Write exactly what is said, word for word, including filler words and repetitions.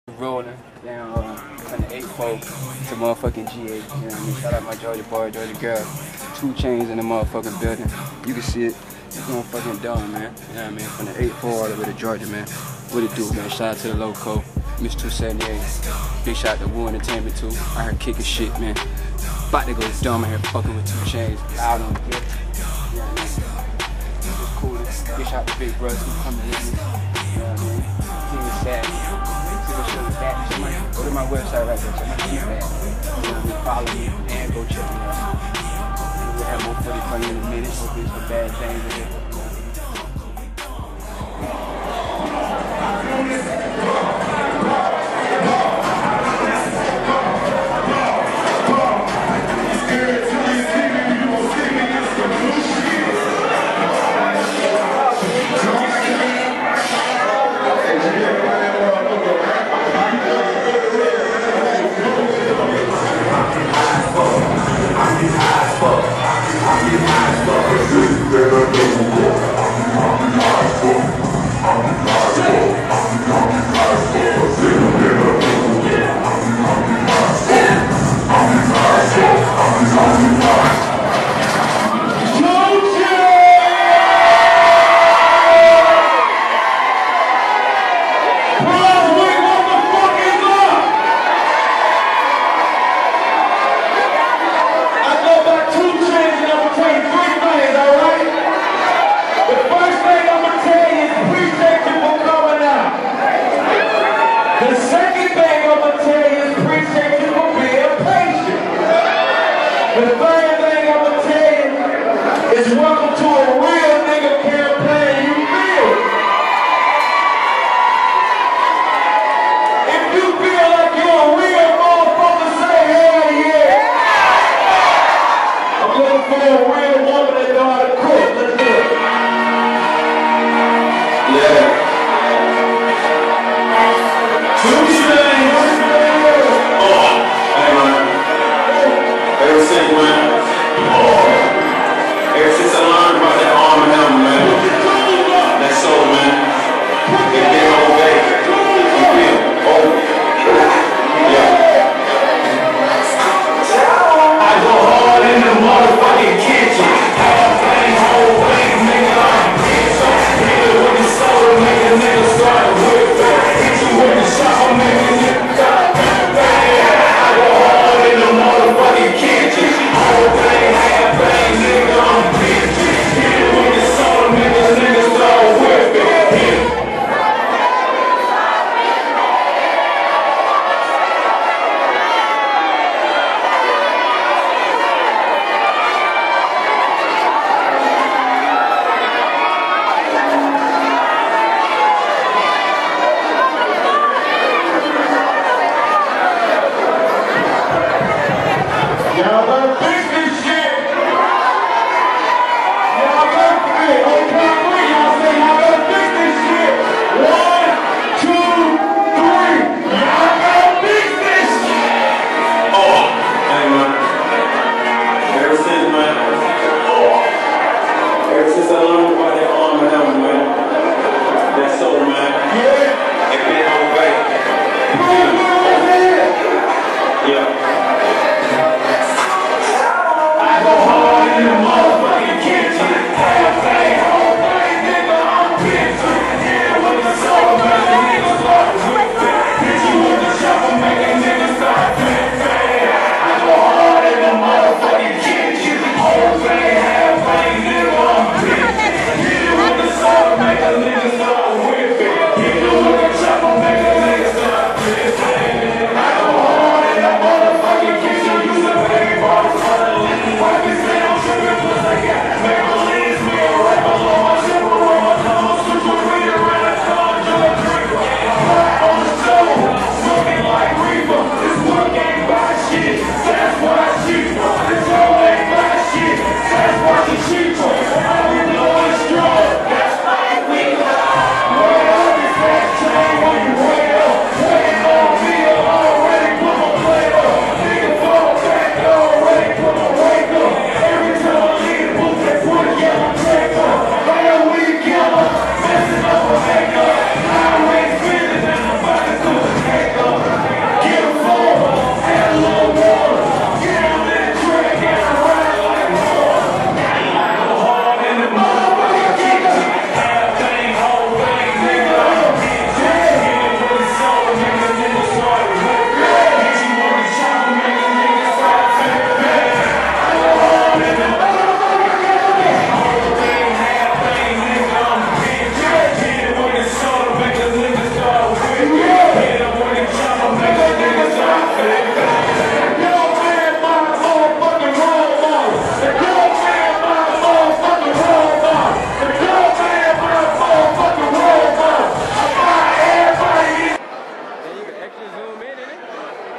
Rolling down uh, from the eight four to motherfucking G eight. You know what I mean? Shout out my Georgia boy, Georgia girl. two chainz in the motherfucking building. You can see it. It's motherfucking dumb, man. You know what I mean? From the eight four all the way to Georgia, man. What it do, man? Shout out to the loco, Miss two seventy-eight. Big shout out to Woo Entertainment too. I heard kicking shit, man. About to go dumb in here fucking with two chainz. Loud on the hip. You know what I mean? It's cool. Big shout out to Big Brothers who coming with me. You know what I mean? King is sad. Go to my website right there, check my keep that. You know what I mean? Follow me and go check me out. We'll have more footage for you in a minute. Hopefully some bad things in here. The second thing I'm going to tell you is appreciate you for being patient. The third thing I'm going to tell you is welcome to a real nigga campaign you feel. If you feel like you're a real motherfucker, say hell yeah. I'm looking for a real woman that know how to cook. Let's do it. Yeah. two chainz. Oh, hey man. Ever since man, oh, ever since I learned about that arm and hammer, man, that soul, man, it been all day. You feel? Oh, yeah. I go hard in the motherfucking kitchen. Half thing, whole thing, nigga, I'm bitch. Hit it with the soul, make a nigga start whipping. Hit you with the shot, I'm making it stop. I go hard in the motherfucking kitchen. Whole thing, half thing, nigga, I'm bitch. Hit it with the soul, make a nigga start whipping. Y'all better fix this shit. Y'all better fix it. On count three, y'all say y'all better fix this shit. One, two, three. Y'all better fix this shit. Oh, hey man. Ever since man, oh, ever since I learned about that arm and hammer, man, that soul, man, yeah, it been on way. Yeah. I go hard in the motherfucking kitchen. Half thing, whole thing, nigga, I'm bitch. Hit it with the soul, make a nigga start whipping. Hit you with the shovel, make a nigga start flipping. I go hard in the motherfucking kitchen. Whole thing, half thing, nigga, I'm bitch. Hit it with the soul, make a nigga start whipping. Hit it with the shovel, make a nigga start flipping. Extra zoom in, innit?